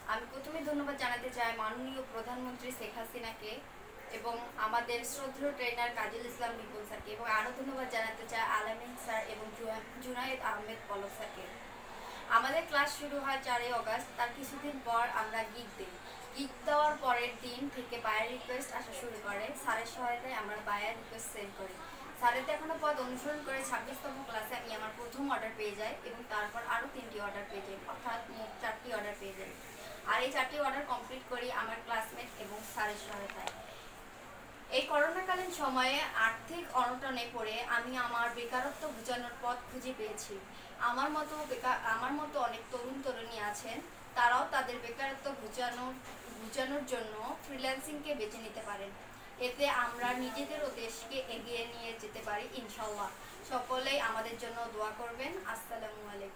আমি প্রথমে ধন্যবাদ জানাতে চাই মাননীয় প্রধানমন্ত্রী শেখ হাসিনাকে এবং আমাদের শ্রদ্ধেয় ট্রেনার কাজল ইসলাম নিপুণ স্যারকে, এবং আরও ধন্যবাদ জানাতে চাই আলামিন স্যার এবং জুনায়েদ আহমেদ পলক স্যারকে। আমাদের ক্লাস শুরু হয় 4ই অগাস্ট। তার কিছুদিন পর আমরা গিগ দিই। গিগ দেওয়ার পরের দিন থেকে বায়ার রিকোয়েস্ট আসা শুরু করে। স্যারের সহায়তায় আমরা বায়ার রিকোয়েস্ট সেন্ড করি। স্যারের দেখানো পথ অনুসরণ করে 26তম ক্লাসে আমি আমার প্রথম অর্ডার পেয়ে যাই এবং তারপর আরও 3টি অর্ডার পেয়ে যাই, অর্থাৎ মোট 4টি অর্ডার পেয়ে যাই। আর এই 4টি অর্ডার কমপ্লিট করি আমার ক্লাসমেট এবং স্যারের সহায়তায়। এই করোনাকালীন সময়ে আর্থিক অনটনে পড়ে আমি আমার বেকারত্ব ঘুচানোর পথ খুঁজে পেয়েছি। আমার মতো অনেক তরুণ তরুণী আছেন, তারাও তাদের বেকারত্ব ঘুচানোর জন্য ফ্রিল্যান্সিংকে বেছে নিতে পারেন। এতে আমরা নিজেদের ও দেশকে এগিয়ে নিয়ে যেতে পারি ইনশাআল্লাহ। সকলেই আমাদের জন্য দোয়া করবেন। আসসালামু আলাইকুম।